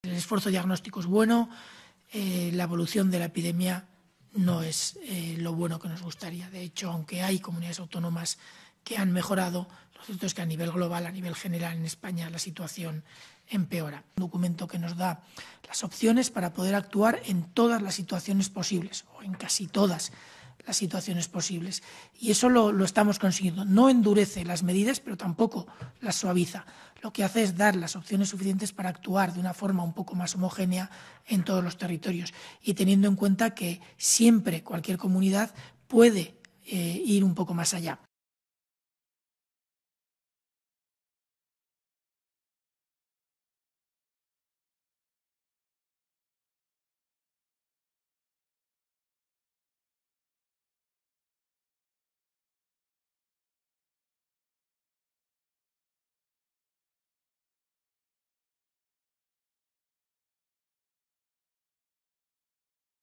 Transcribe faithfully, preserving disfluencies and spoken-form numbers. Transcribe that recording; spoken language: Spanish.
El esfuerzo diagnóstico es bueno, eh, la evolución de la epidemia no es eh, lo bueno que nos gustaría. De hecho, aunque hay comunidades autónomas que han mejorado, lo cierto es que a nivel global, a nivel general en España, la situación empeora. Un documento que nos da las opciones para poder actuar en todas las situaciones posibles, o en casi todas las situaciones posibles. Y eso lo, lo estamos consiguiendo. No endurece las medidas, pero tampoco las suaviza. Lo que hace es dar las opciones suficientes para actuar de una forma un poco más homogénea en todos los territorios y teniendo en cuenta que siempre cualquier comunidad puede eh, ir un poco más allá.